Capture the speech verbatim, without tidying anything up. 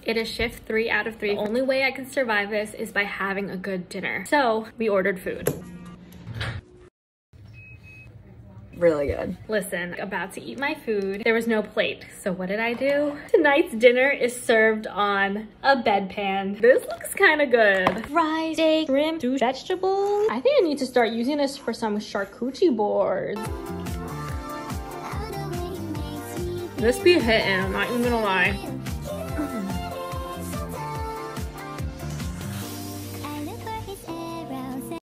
It is shift three out of three. The only way I can survive this is by having a good dinner. So we ordered food. Really good. Listen, about to eat my food. There was no plate. So what did I do? Tonight's dinner is served on a bedpan. This looks kind of good. Fried steak, shrimp, two vegetables. I think I need to start using this for some charcuterie boards. This be hitting, I'm not even gonna lie.